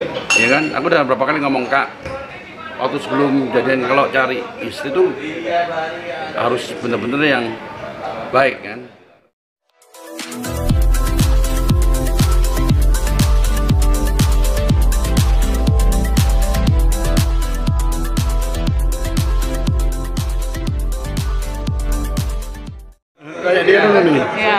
Ya kan, aku udah berapa kali ngomong Kak, waktu sebelum jadian kalau cari istri tuh harus bener-bener yang baik kan. Kayak dia dulu nih. Ya.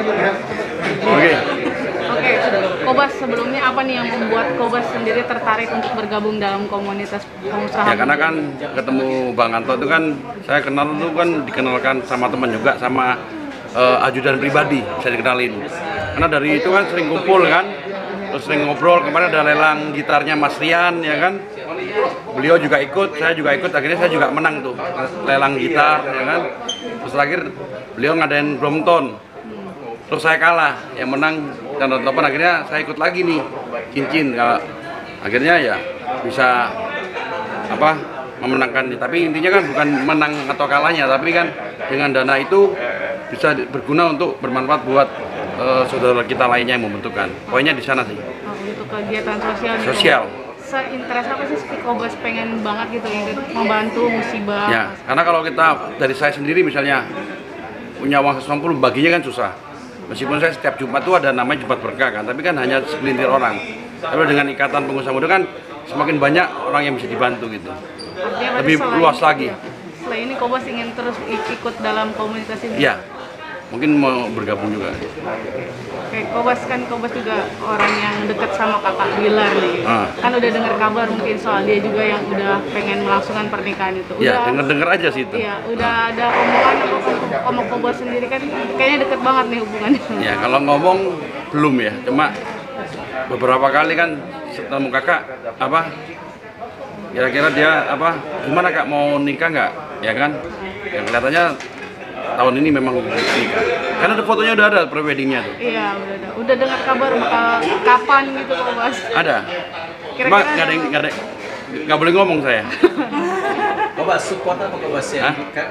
Oke. Oke, Kobas sebelumnya apa nih yang membuat Kobas sendiri tertarik untuk bergabung dalam komunitas pengusaha? Ya karena kan ketemu Bang Anto itu kan saya kenal itu kan dikenalkan sama teman juga sama ajudan pribadi bisa dikenalin. Karena dari itu kan sering kumpul kan, terus sering ngobrol. Kemarin ada lelang gitarnya Mas Rian ya kan. Beliau juga ikut, saya juga ikut. Akhirnya saya juga menang tuh lelang gitar ya kan. Terus terakhir beliau ngadain Brompton. Terus saya kalah, yang menang dan Topan akhirnya saya ikut lagi nih cincin. Akhirnya ya bisa apa memenangkan. Tapi intinya kan bukan menang atau kalahnya, tapi kan dengan dana itu bisa berguna untuk bermanfaat buat saudara kita lainnya yang membutuhkan. Poinnya di sana sih. Oh, untuk kegiatan sosial. Sosial. Seinteres apa sih Kobas pengen banget gitu ya, membantu musibah? Ya, karena kalau kita dari saya sendiri misalnya punya uang 150 baginya kan susah. Meskipun saya setiap Jumat tuh ada namanya Jumat Berkah kan, tapi kan hanya segelintir orang. Tapi dengan ikatan pengusaha muda kan semakin banyak orang yang bisa dibantu gitu. Artinya lebih luas lagi. Ya, selain ini Kobas ingin terus ikut dalam komunitas ini? Iya, mungkin mau bergabung juga. Oke, Kobas juga orang yang dekat sama kakak Bilar nih. Kan udah dengar kabar mungkin soal dia juga yang udah pengen melangsungkan pernikahan itu. Iya, denger aja sih itu. Iya, udah ada omongan apa sama Kobas sendiri kan kayaknya deket banget nih hubungannya. Ya, kalau ngomong belum ya, cuma beberapa kali kan ketemu kakak apa kira-kira dia apa gimana Kak mau nikah nggak ya kan? Yang kelihatannya tahun ini memang nikah. Karena ada fotonya udah ada preweddingnya tuh. Iya, udah dengar kabar bakal kapan gitu Kobas? Ada. Cuma nggak boleh ngomong saya. Kobas support apa Kobas ya?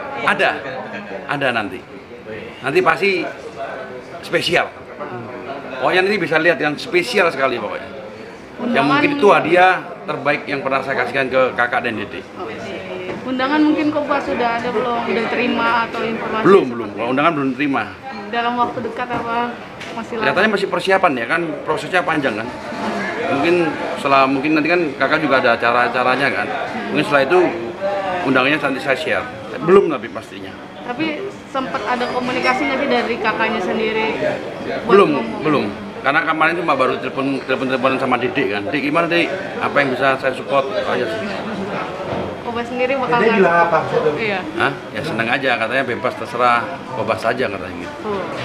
Ada nanti. Nanti pasti spesial. Pokoknya nanti bisa lihat yang spesial sekali pokoknya. Yang mungkin itu hadiah terbaik yang pernah saya kasihkan ke kakak dan dede. Undangan mungkin Kobas sudah ada belum? Udah terima atau informasi? Belum. Kalau undangan belum terima. Dalam waktu dekat apa masih lama? Kelihatannya masih persiapan ya kan, prosesnya panjang kan. Mungkin nanti kan kakak juga ada acara-acaranya kan. Mungkin setelah itu undangannya nanti saya share. Belum tapi pastinya. Tapi sempat ada komunikasi nanti dari kakaknya sendiri? Belum. Karena kemarin cuma baru telepon-teleponan sama Didik kan. Dik gimana Dik? Apa yang bisa saya support? Aja sih. Kobas sendiri bakal Dia bilang apa? Iya. Hah? Ya seneng aja, katanya bebas terserah, Kobas saja katanya gitu.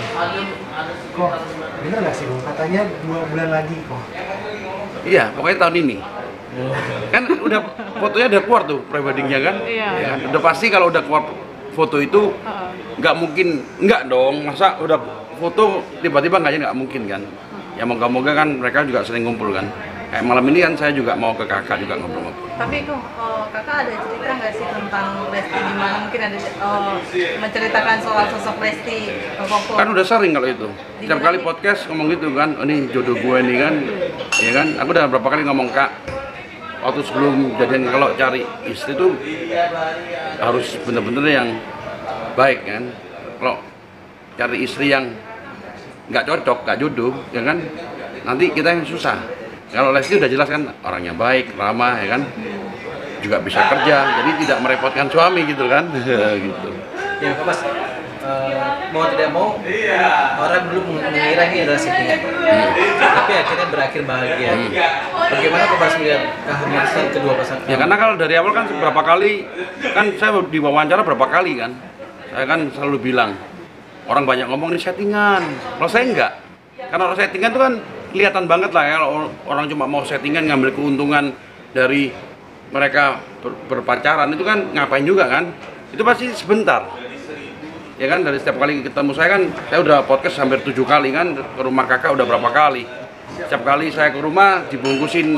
Kok bener nggak sih kok? Katanya 2 bulan lagi kok. Iya, pokoknya tahun ini. Kan udah fotonya udah keluar tuh preweddingnya kan? Iya. Ya, kan? Udah pasti kalau udah keluar foto itu nggak mungkin, nggak dong. Masa udah foto tiba-tiba nggak mungkin kan? Ya moga-moga kan mereka juga sering ngumpul kan. Kayak malam ini kan saya juga mau ke kakak juga ngobrol-ngobrol. Tapi kok kakak ada cerita nggak sih tentang Lesti, gimana mungkin ada menceritakan soal sosok Lesti Koko? Kan udah sering kalau itu. Setiap kali podcast ngomong gitu kan, oh, ini jodoh gue nih kan, ya kan. Aku udah berapa kali ngomong Kak, waktu sebelum jadian kalau cari istri tuh harus bener-bener yang baik kan. Kalau cari istri yang nggak cocok, nggak jodoh, ya kan, nanti kita yang susah. Kalau Lesti udah jelas kan orangnya baik, ramah, ya kan, juga bisa kerja, jadi tidak merepotkan suami gitu kan, gitu. Ya Kobas, mau tidak mau orang belum mengira ini adalah settingan, tapi akhirnya berakhir bahagia. Bagaimana Kobas melihat keharmonisan kedua pasangan? Ya karena kalau dari awal kan berapa kali, kan saya diwawancara berapa kali kan, saya kan selalu bilang orang banyak ngomong ini settingan, kalau saya enggak, karena orang settingan itu kan kelihatan banget lah ya, kalau orang cuma mau settingan ngambil keuntungan dari mereka berpacaran itu kan ngapain juga kan, itu pasti sebentar ya kan. Dari setiap kali ketemu saya kan, saya udah podcast hampir 7 kali kan, ke rumah kakak udah berapa kali, setiap kali saya ke rumah dibungkusin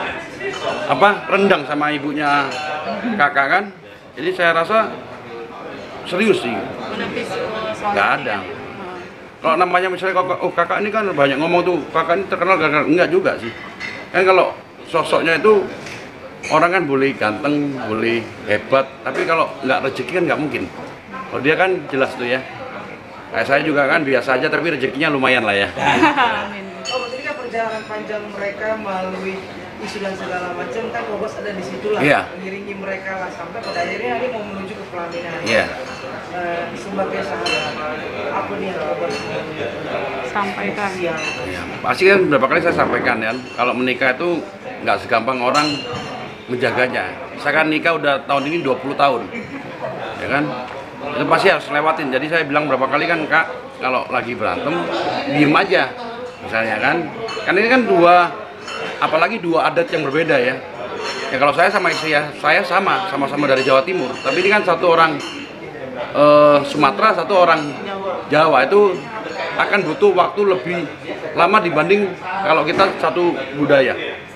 apa rendang sama ibunya kakak kan, jadi saya rasa serius sih, nggak ada. Kalau namanya misalnya kakak, oh kakak ini kan banyak ngomong tuh, kakak ini terkenal gara-gara, enggak juga sih. Kan kalau sosoknya itu orang kan boleh ganteng, boleh hebat, tapi kalau nggak rezeki kan nggak mungkin. Kalau dia kan jelas tuh ya. Kayak saya juga kan biasa aja, tapi rezekinya lumayan lah ya. Amin. Oh, berarti kan perjalanan panjang mereka melalui isu dan segala macam kan Kobas ada di situ lah, Iya. mengiringi mereka lah sampai pada akhirnya dia mau menuju ke pelaminan. Iya. Sebagai sahabat, apa nih yang Kobas mau Sampaikan. yang Ya, pasti kan beberapa kali saya sampaikan ya, kalau menikah itu nggak segampang orang menjaganya. Saya kan nikah udah tahun ini 20 tahun, ya kan? Itu pasti harus lewatin. Jadi saya bilang berapa kali kan Kak, kalau lagi berantem, diem aja, misalnya kan? Karena ini kan apalagi dua adat yang berbeda ya. Ya kalau saya sama istri ya, saya sama-sama dari Jawa Timur. Tapi ini kan satu orang Sumatera, satu orang Jawa, itu akan butuh waktu lebih lama dibanding kalau kita satu budaya.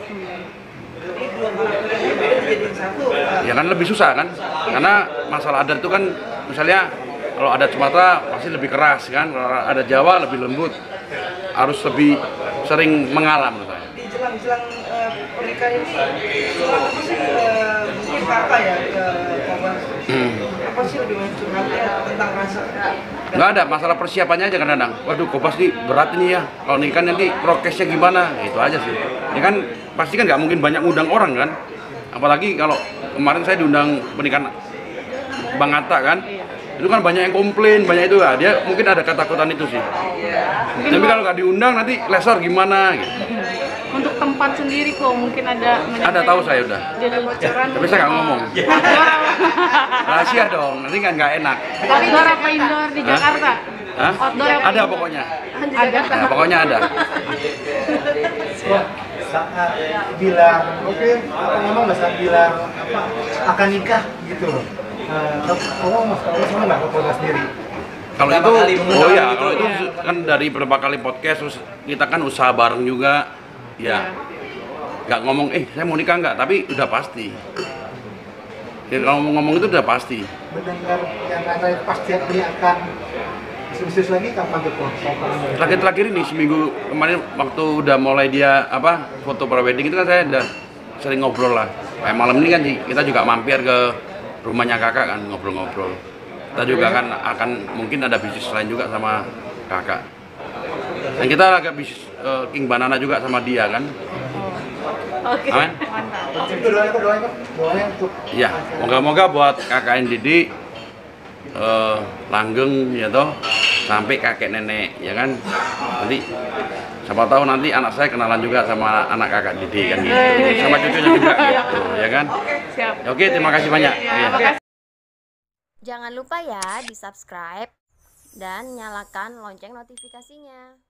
jadi satu? Ya kan lebih susah kan, karena masalah adat itu kan misalnya kalau adat Sumatera pasti lebih keras kan, kalau adat Jawa lebih lembut, harus lebih sering mengalah menurut saya. Di jelang-jelang pernikahan ini, apa sih mungkin kakak ya ke Kobas? Apa sih lebih banyak curhatnya tentang rasa? Nggak ada, masalah persiapannya aja kadang-kadang. Waduh, Kobas nih berat ini ya, kalau nikah nanti prokesnya gimana, itu aja sih. Ya kan pasti kan nggak mungkin banyak ngundang orang kan, apalagi kalau kemarin saya diundang pernikahan Bang Atta kan, itu kan banyak yang komplain, banyak itu lah. Dia mungkin ada ketakutan itu sih. Tapi kalau nggak diundang nanti lesor gimana gitu. Untuk tempat sendiri kok mungkin ada. Ada, tahu saya udah. Jadi bocoran. Tapi saya nggak ngomong. Rahasia dong, nanti kan nggak enak. Outdoor apa indoor di Hah? Jakarta? Hah? Outdoor apa Ada indoor? pokoknya. Ada. Nah, pokoknya ada. Saat bilang, oke, apa ngomong nggak saat bilang apa akan nikah gitu loh. Kamu mas kamu sama nggak ke Kobas sendiri? Kalau Berapa itu, kali mengundang oh ya, gitu? kalau itu kan dari beberapa kali podcast, terus kita kan usaha bareng juga, ya. Nggak ngomong, saya mau nikah nggak, tapi udah pasti. Ya, kalau ngomong itu udah pasti. Mendengar yang katanya pasti dia akan serius lagi kapan tuh kok? Terakhir ini seminggu kemarin waktu udah mulai dia foto prewedding itu kan saya udah sering ngobrol lah. Kayak malam ini kan kita juga mampir ke rumahnya kakak kan, ngobrol-ngobrol. Kita juga kan akan mungkin ada bisnis lain juga sama kakak. Dan kita agak bisnis King Banana juga sama dia kan. Oke. Amin. Mantap. Itu doanya untuk Iya, moga-moga buat KKN Didi langgeng ya toh sampai kakek nenek ya kan. Nanti siapa tahu nanti anak saya kenalan juga sama anak kakak Didi kan gitu. Sama cucunya juga gitu ya kan. Siap. Oke, terima kasih banyak. Ya, Iya. makasih. Jangan lupa ya di subscribe dan nyalakan lonceng notifikasinya.